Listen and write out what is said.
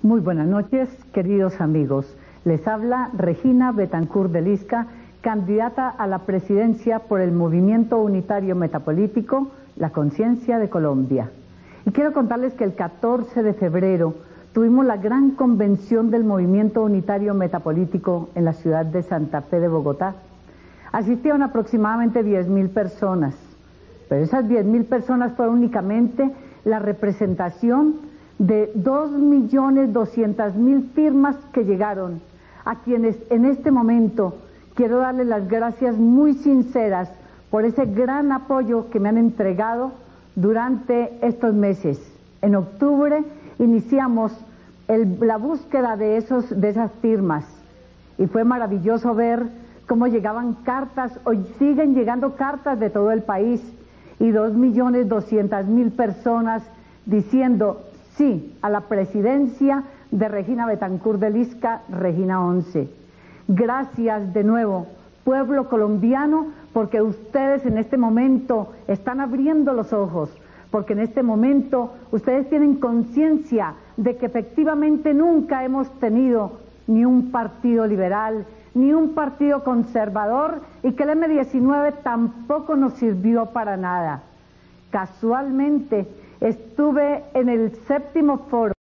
Muy buenas noches, queridos amigos. Les habla Regina Betancur de Lisca, candidata a la presidencia por el Movimiento Unitario Metapolítico La Conciencia de Colombia. Y quiero contarles que el 14 de febrero tuvimos la gran convención del Movimiento Unitario Metapolítico en la ciudad de Santa Fe de Bogotá. Asistieron aproximadamente 10.000 personas, pero esas 10.000 personas fueron únicamente la representación de 2.200.000 firmas que llegaron, a quienes en este momento quiero darles las gracias muy sinceras por ese gran apoyo que me han entregado durante estos meses. En octubre iniciamos la búsqueda de esas firmas y fue maravilloso ver cómo llegaban cartas, hoy siguen llegando cartas de todo el país y 2.200.000 personas diciendo sí a la presidencia de Regina Betancur de Lisca, Regina 11. Gracias de nuevo, pueblo colombiano, porque ustedes en este momento están abriendo los ojos, porque en este momento ustedes tienen conciencia de que efectivamente nunca hemos tenido ni un partido liberal, ni un partido conservador, y que el M-19 tampoco nos sirvió para nada. Casualmente estuve en el 7º foro